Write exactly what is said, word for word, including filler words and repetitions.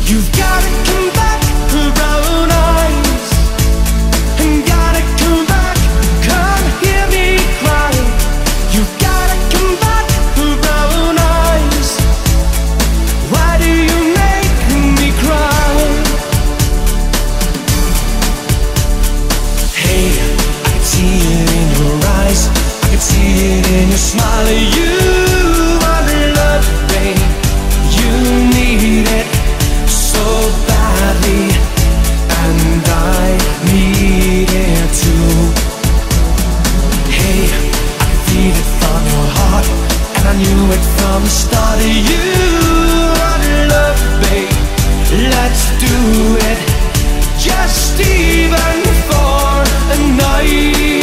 You've gotta come back, brown eyes, and gotta come back, come hear me cry. You've gotta come back, brown eyes. Why do you make me cry? Hey, I can see it in your eyes, I can see it in your smile. You want love, babe, you need it so badly, and I need it too. Hey, I can feel it from your heart, and I knew it from the start. You want love, babe, let's do it, just even for a night.